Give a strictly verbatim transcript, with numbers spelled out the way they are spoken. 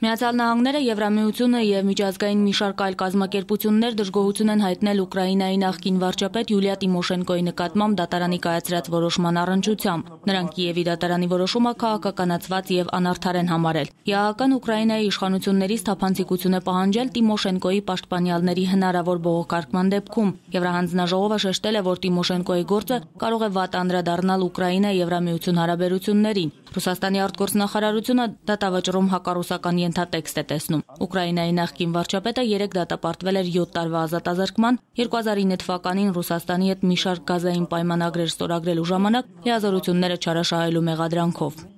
Միացյալ Նահանգները, Եվրամիությունը եւ միջազգային մի շարք այլ կազմակերպություններ դժգոհություն են հայտնել Ուկրաինայի նախկին վարչապետ Յուլիա Տիմոշենկոյի նկատմամբ դատարանի կայացրած որոշման առնչությամբ։ Նրանք Կիևի դատարանի որոշումը քաղաքականացված եւ անարդար են համարել։ ԵԱՀԿ-ն Ուկրաինայի իշխանություններից թափանցիկություն է պահանջել Տիմոշենկոյի պաշտպանյալների հնարավոր բողոքարկման դեպքում։ Եվրահանձնաժողովը շեշտել է, որ Տիմոշենկոյի գործը կարող է վատ անդրադառնալ Ուկրաինա-Եվրամիություն հարաբերություններին։ Ռուսաստանի արտգործնախարարությունը դատավճռում հակառուսական ենթատեքստ է տեսնում։ Ուկրաինայի նախկին վարչապետը երեք դատապարտվել էր յոթ տարվա ազատազրկման, երկու հազար ինը թվականին Ռուսաստանի հետ մի շարք գազային պայմանագրեր ստորագրելու ժամանակ լիազորությունները չարաշահելու մեղադրանքով։